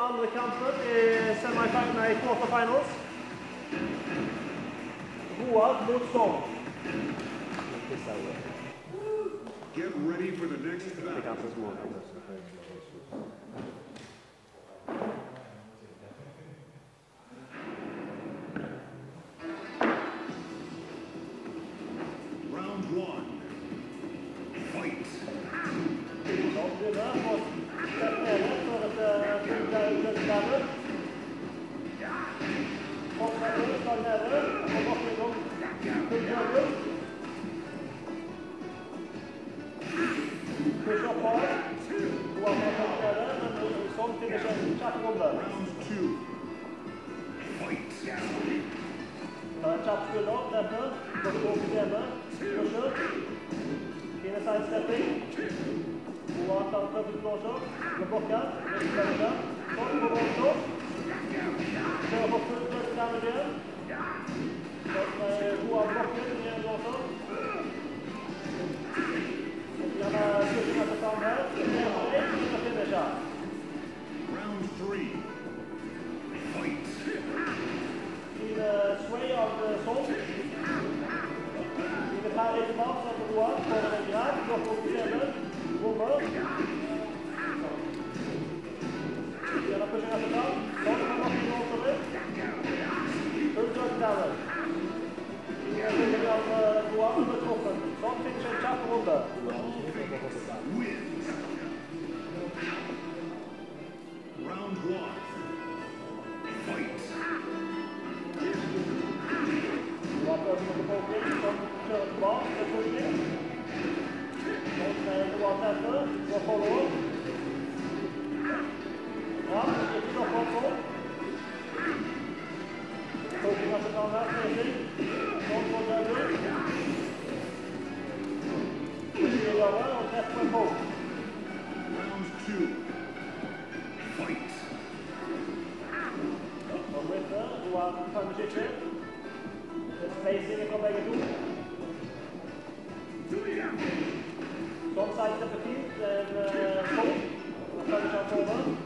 andre kampen i quarterfinals. Roald mot Son. Get ready for the next battle. Round 1. Fight. Push up hard. Sånn finisher. Kjapp runde. Round 2. Fight. Kjapp skulder, treffer. Går til systemet. Pusher. Fine sidestepping. Roald tar trøffel blåser. Med blokker. Sånn på blåser. Kjører på full trøtt damage igjen. Roald blokker. Igjen blåser. Round 3. Fight. Sway of the Son. Vi vil ha litt tilbake, så på Roald, får en grad, går på systemet, bomber. Gjerne pushing etter fram, sånn kan man ikke gå for det. Full trøtt damage. Vi vil ha Roald med troppen, sånn finner en kjapp runde. Round 1. Fight. Roald prøver noe poking, som kjører tilbake med pushing. Sånn Roald treffer, går follow-up. Ja, ikke nok av sånn. Poking etter fram her, trefning. Sånn på døver. Og treffer en poke. Round 2. Fight. Og Ritter, Roald følger skikkelig. Spacingen fra begge to. Sånn sidestepper fint, en poke. Han følger seg over.